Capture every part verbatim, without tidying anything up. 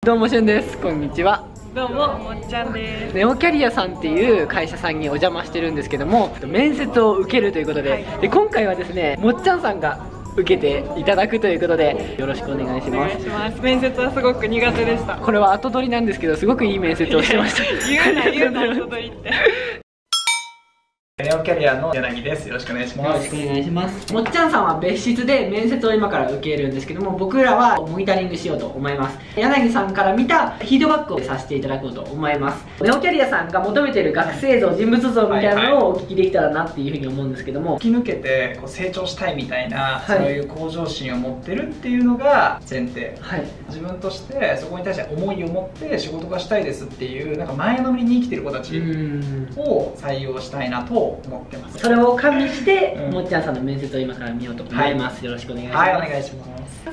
どうもしゅんです。こんにちは。 どうも、もっちゃんです。 ネオキャリアさんっていう会社さんにお邪魔してるんですけども、面接を受けるということで、はい、で今回はですね、もっちゃんさんが受けていただくということで、よろしくお願いします。お願いします。 面接はすごく苦手でした。 これは後取りなんですけど、すごくいい面接をしてました。 言うな言うな後取りって。 ネオキャリアの柳です。よろしくお願いします。 よろしくお願いします。もっちゃんさんは別室で面接を今から受けるんですけども、僕らはモニタリングしようと思います。柳さんから見たフィードバックをさせていただこうと思います。ネオキャリアさんが求めている学生像、人物像みたいなのをお聞きできたらなっていうふうに思うんですけども、 突き抜けてこう成長したいみたいな、はい、そういう向上心を持ってるっていうのが前提、はい、自分としてそこに対して思いを持って仕事がしたいですっていうなんか前のめりに生きてる子たちを採用したいなと思ってます。 それを加味して、うん、もっちゃんさんの面接を今から見ようと思います。はい、よろしくお願いします。 はい、お願いします。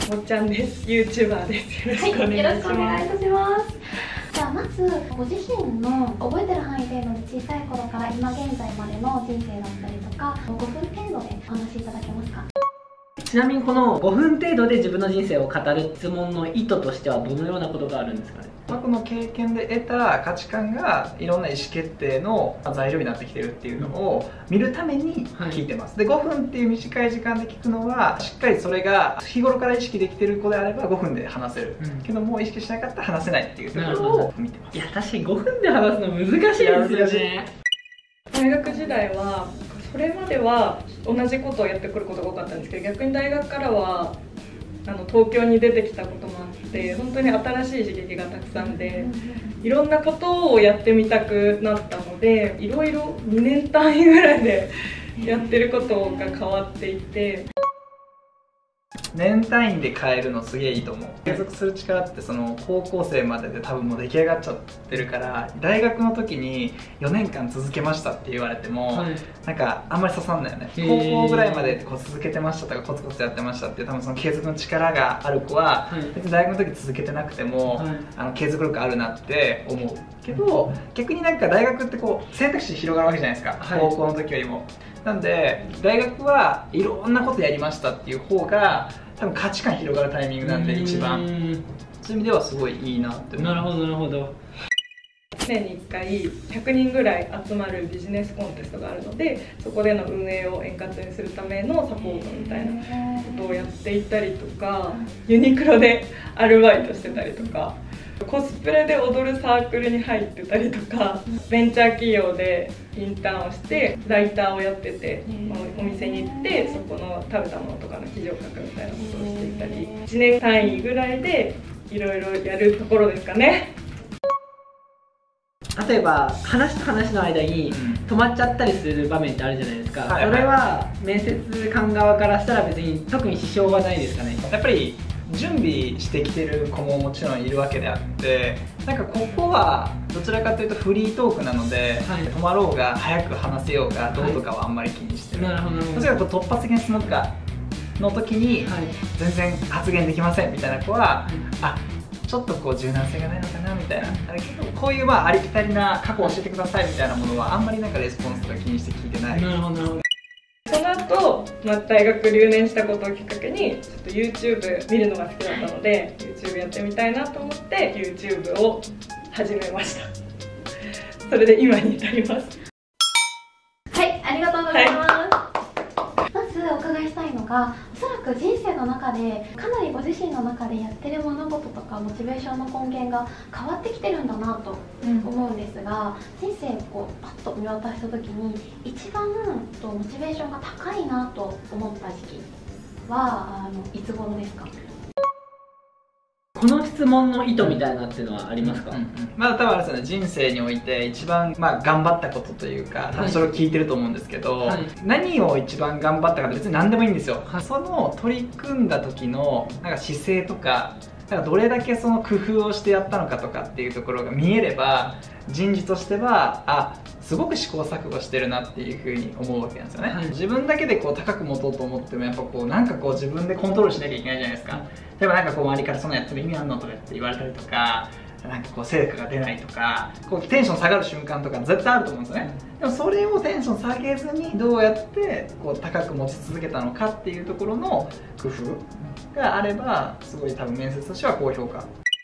もっちゃんです。ユーチューバーです。よろしくお願いします。 はい、よろしくお願いいたします。じゃあまずご自身の覚えてる範囲程度で小さい頃から今現在までの人生だったりとかごふん程度でお話しいただけますか？ ちなみにこのごふん程度で自分の人生を語る質問の意図としてはどのようなことがあるんですかね？ 過去の経験で得た価値観がいろんな意思決定の材料になってきてるっていうのを見るために聞いてます。はい、でごふんっていう短い時間で聞くのはしっかりそれが日頃から意識できてる子であればごふんで話せる、うん、けども意識しなかったら話せないっていうところを見てます。 いや確かにごふんで話すの難しいですよね。 大学時代はそれまでは同じことをやってくることが多かったんですけど、逆に大学からはあの東京に出てきたこともあって本当に新しい刺激がたくさんでいろんなことをやってみたくなったので、いろいろにねん単位ぐらいでやってることが変わっていて、 年単位で変えるのすげえいいと思う。継続する力ってその高校生までで多分もう出来上がっちゃってるから、大学の時によねんかん続けましたって言われても、はい、なんかあんまり刺さんないよね。高校ぐらいまでこう続けてましたとかコツコツやってましたっていう多分その継続の力がある子は、はい、別に大学の時続けてなくても、はい、あの継続力あるなって思うけど、逆になんか大学ってこう選択肢広がるわけじゃないですか、はい、高校の時よりも。なんで大学はいろんなことやりましたっていう方が多分価値観広がるタイミングなんで一番、そういう意味ではすごいいいなって思う。 なるほどなるほど。 年にいっかいひゃくにんぐらい集まるビジネスコンテストがあるので、そこでの運営を円滑にするためのサポートみたいなことをやっていたりとか、ユニクロでアルバイトしてたりとか、コスプレで踊るサークルに入ってたりとか、ベンチャー企業でインターンをしてライターをやってて、お店に行ってそこの食べたものとかの記事を書くみたいなことをしていたり、いちねん単位ぐらいでいろいろやるところですかね。 例えば話と話の間に止まっちゃったりする場面ってあるじゃないですか、はい、それは面接官側からしたら別に特に支障はないですかね？ やっぱり準備してきてる子ももちろんいるわけであって、なんかここはどちらかというとフリートークなので、はい、止まろうが早く話せようがどうとかはあんまり気にしてる、はい、なるほど。どちらかというと突発的な質問とかの時に、はい、全然発言できませんみたいな子は、うん、あちょっとこう柔軟性がないのかなみたいな、あれけどこういうまあありきたりな過去を教えてくださいみたいなものはあんまりなんかレスポンスとか気にして聞いてない。 なるほどなるほど。 その後、まあ、大学留年したことをきっかけにちょっと YouTube 見るのが好きだったので YouTube やってみたいなと思って YouTube を始めました。それで今に至ります。 はい、ありがとうございます。はい、まずお伺いしたいのが、おそらく人生の中でかなりご自身の中でやってる物事とかモチベーションの根源が変わってきてるんだなと思うんですが、うん、人生をこうパッと見渡した時に一番とモチベーションが高いなと思った時期はあのいつ頃ですか？ この質問の意図みたいなっていうのはありますか？うんうん、 まあ多分あれですよね、人生において一番、まあ、頑張ったことというか、多分それを聞いてると思うんですけど、はい、何を一番頑張ったかって別に何でもいいんですよ。はい、その取り組んだ時のなんか姿勢とか、なんかどれだけその工夫をしてやったのかとかっていうところが見えれば、人事としてはあすごく試行錯誤してるなっていうふうに思うわけなんですよね。はい、自分だけでこう高く持とうと思ってもやっぱこうなんかこう自分でコントロールしなきゃいけないじゃないですか。例えばなんかこう周りからそのやってる意味あんのとかって言われたりとか、なんかこう成果が出ないとか、こうテンション下がる瞬間とか絶対あると思うんですよね。でもそれをテンション下げずにどうやってこう高く持ち続けたのかっていうところの工夫があれば、すごい多分面接としては高評価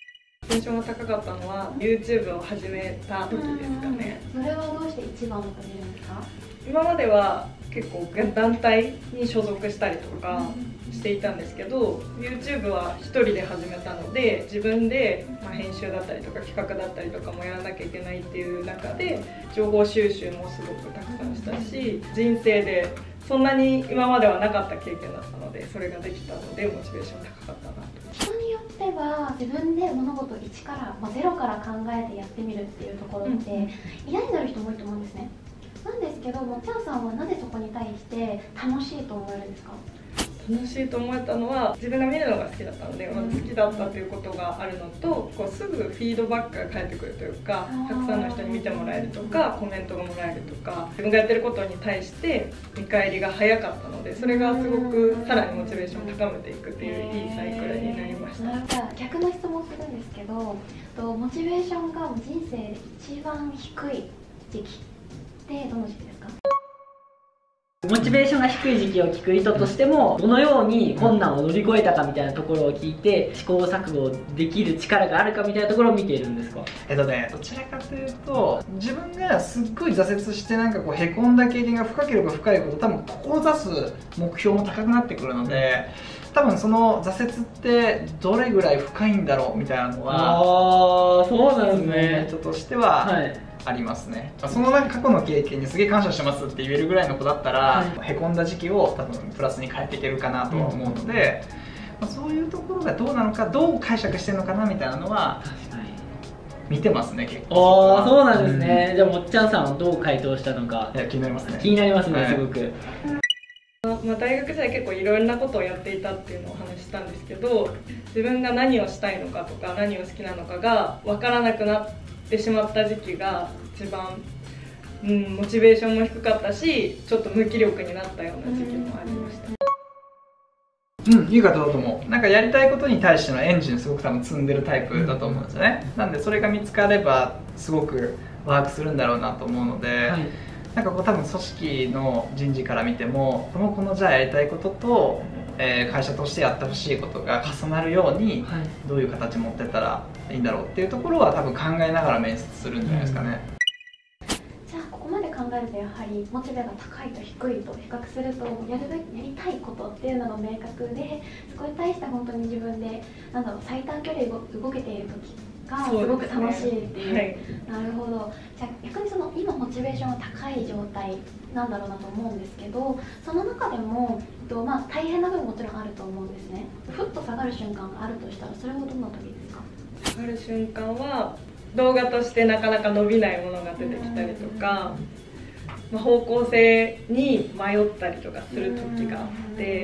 テンションが高かったのは YouTube を始めた時ですかね。 それはどうして一番のポジションですか？ 今までは結構団体に所属したりとかしていたんですけど、 YouTube は一人で始めたので、自分でまあ編集だったりとか企画だったりとかもやらなきゃいけないっていう中で、情報収集もすごくたくさんしたし、人生でそんなに今まではなかった経験だったので、それができたのでモチベーション高かったなと。 人によっては自分で物事を一から、まあ、ゼロから考えてやってみるっていうところって嫌になる人も多いと思うんですね。なんですけど、もっちゃんさんはなぜそこに対して楽しいと思えるんですか？ 楽しいと思えたのは、自分が見るのが好きだったので、まず好きだったということがあるのと、こうすぐフィードバックが返ってくるというか、たくさんの人に見てもらえるとか、コメントがもらえるとか、自分がやってることに対して見返りが早かったので、それがすごくさらにモチベーションを高めていくっていういいサイクルになりました。 なるほど。逆の質問するんですけど、とモチベーションが人生で一番低い時期ってどの時期ですか？ モチベーションが低い時期を聞く人としても、どのように困難を乗り越えたかみたいなところを聞いて、試行錯誤できる力があるかみたいなところを見ているんですか？ えっとね、どちらかというと、自分がすっごい挫折してなんかこうへこんだ経験が深ければ深いほど、多分志す目標も高くなってくるので、多分その挫折ってどれぐらい深いんだろうみたいなのは、 ああ、そうなんですね。 人としては、はい、ありますね。そのなんか過去の経験にすげえ感謝してますって言えるぐらいの子だったら、はい、へこんだ時期を多分プラスに変えていけるかなとは思うので、うん、まあ、そういうところがどうなのか、どう解釈してるのかなみたいなのは見てますね、結構。 ああ、そうなんですね。うん、じゃあもっちゃんさんはどう回答したのか、 いや気になりますね。 気になりますね、 はい、 すごく。 まあ、大学時代結構いろんなことをやっていたっていうのをお話ししたんですけど、自分が何をしたいのかとか何を好きなのかが分からなくなってしまった時期が一番、うん、モチベーションも低かったし、ちょっと無気力になったような時期もありました。 うん、いい方だと思う。なんかやりたいことに対してのエンジンすごく多分積んでるタイプだと思うんですよね。なんでそれが見つかればすごくワークするんだろうなと思うので、はい、なんかこう多分組織の人事から見ても、この子のじゃあやりたいことと、えー、会社としてやってほしいことが重なるように、はい、どういう形持ってったらいいんだろうっていうところは多分考えながら面接するんじゃないですかね。 じゃあここまで考えると、やはりモチベが高いと低いと比較すると、やるべきやりたいことっていうのが明確で、そこに対して本当に自分でなんだろう、最短距離動けている時がすごく楽しいっていう、ね、はい、なるほど。じゃあ逆にその今モチベーションが高い状態なんだろうなと思うんですけど、その中でも、えっとまあ、大変な部分もちろんあると思うんですね。ふっと下がる瞬間があるとしたら、それはどんな時ですか？ 下がる瞬間は、動画としてなかなか伸びないものが出てきたりとか、まあ、方向性に迷ったりとかする時があって、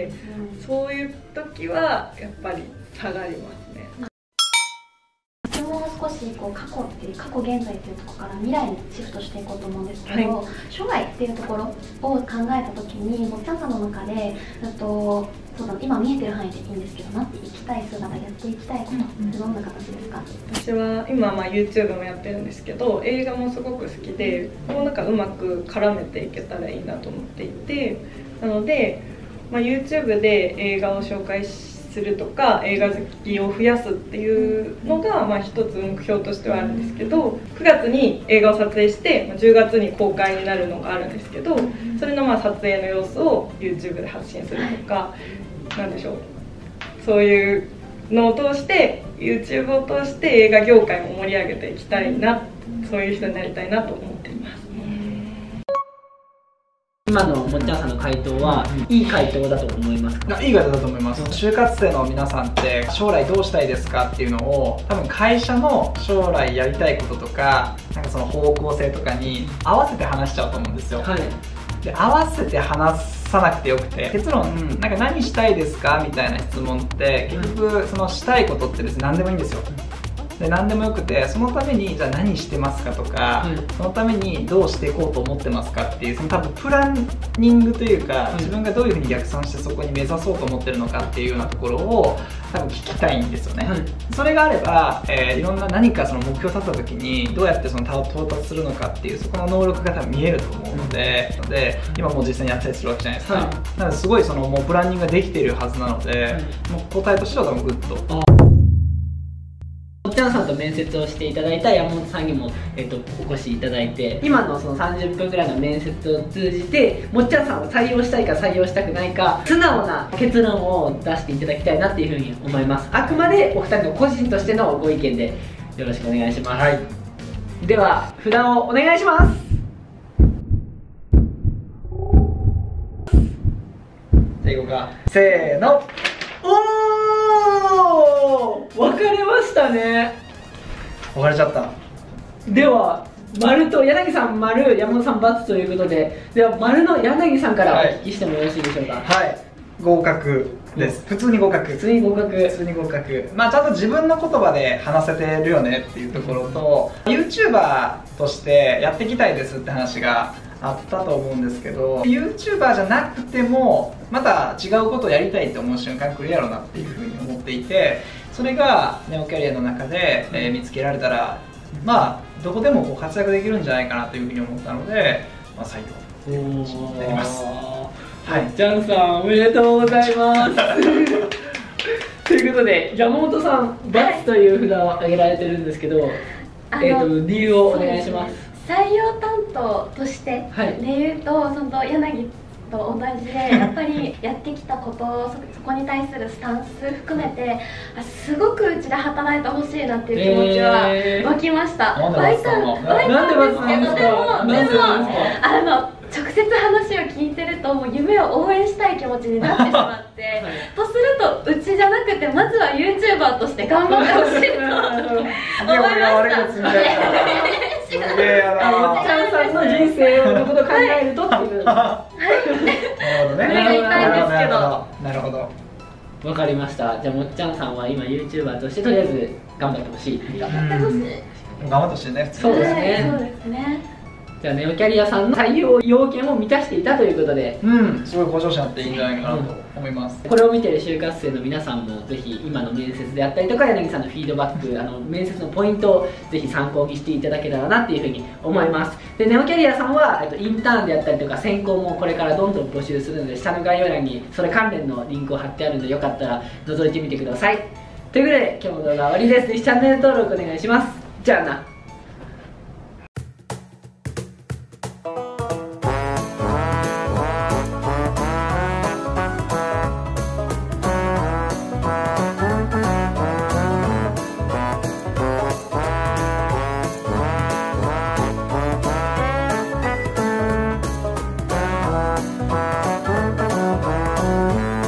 そういう時はやっぱり下がりますね。 もう少しこう過去っていう過去現在っていうところから未来にシフトしていこうと思うんですけど、はい、将来っていうところを考えた時に、もっちゃんさんの中でとそうだ今見えてる範囲でいいんですけど、なっていきたい姿、やっていきたいことってどんな形ですか？ 私は今まあ YouTube もやってるんですけど、映画もすごく好きで、こうなんかうまく絡めていけたらいいなと思っていて、なので、まあ、YouTube で映画を紹介してするとか、映画好きを増やすっていうのがまあ一つ目標としてはあるんですけど、くがつに映画を撮影してじゅうがつに公開になるのがあるんですけど、それのまあ撮影の様子を YouTube で発信するとか、なんでしょう、そういうのを通して YouTube を通して映画業界も盛り上げていきたいな、そういう人になりたいなと思っています。 今のもっちゃんさんの回答は、うん、いい回答だと思いますか？ いい回答だと思います。就活生の皆さんって将来どうしたいですかっていうのを、多分会社の将来やりたいこととか、なんかその方向性とかに合わせて話しちゃうと思うんですよ。はい、で合わせて話さなくてよくて、結論、なんか何したいですかみたいな質問って結局そのしたいことって別に何でもいいんですよ。で何でもよくて、そのためにじゃあ何してますかとか、うん、そのためにどうしていこうと思ってますかっていう、その多分プランニングというか、うん、自分がどういうふうに逆算してそこに目指そうと思ってるのかっていうようなところを多分聞きたいんですよね。うん、それがあれば、えー、いろんな何かその目標を立てた時にどうやってその到達するのかっていう、そこの能力が多分見えると思うので、うん、で今もう実際にやったりするわけじゃないですか。はい、なのですごいそのもうプランニングができているはずなので、うん、もう答えとしては多分グッと。 もっちゃんさんと面接をしていただいた山本さんにも、えっと、お越しいただいて、今のそのさんじゅっぷんぐらいの面接を通じてもっちゃんさんを採用したいか採用したくないか素直な結論を出していただきたいなっていうふうに思います。あくまでお二人の個人としてのご意見でよろしくお願いします。はい、では札をお願いします。 じゃあいこうか。せーの。 おお、分かれましたね。 分かれちゃった。 では丸と柳さん丸、山本さん×ということで、では丸の柳さんからお聞きしてもよろしいでしょうか。 はい、合格です。普通に合格。 普通に合格。 普通に合格。まあちゃんと自分の言葉で話せてるよねっていうところと、YouTuber としてやっていきたいですって話があったと思うんですけど、 YouTuber じゃなくてもまた違うことをやりたいって思う瞬間来るやろなっていうふうに思っていて、それがネオキャリアの中で、えー、見つけられたらまあどこでもこう活躍できるんじゃないかなというふうに思ったので、まあ、採用という形になります。 はい、ジャンさんおめでとうございますということで山本さん×という札を挙げられてるんですけど、えーと理由をお願いします。 採用担当としてで言うと、はい、その柳と同じでやっぱりやってきたことそ、そこに対するスタンス含めてあすごくうちで働いてほしいなっていう気持ちは湧きました。湧いたんですけど、でもでもあの直接話を聞いてるともう夢を応援したい気持ちになってしまって、はい、とするとうちじゃなくてまずは YouTuber として頑張ってほしいと思いました。 すげえやな。 もっちゃんさんの人生のことを考えるとっていう。 なるほどね。 それが言いたいんですけど。 なるほど。 わかりました。じゃあもっちゃんさんは今 YouTuber としてとりあえず頑張ってほしい。 頑張ってほしい。 頑張ってほしいね。 そうですね。 そうですね。 じゃあネオキャリアさんの採用要件を満たしていたということで、 うん、すごい向上心あっていいんじゃないかなと思います。 これを見てる就活生の皆さんもぜひ今の面接であったりとか柳さんのフィードバック、あの面接のポイントをぜひ参考にしていただけたらなっていうふうに思います。でネオキャリアさんはえっとインターンであったりとか選考もこれからどんどん募集するので、下の概要欄にそれ関連のリンクを貼ってあるのでよかったら覗いてみてください。ということで今日の動画は終わりです。ぜひチャンネル登録お願いします。じゃあな。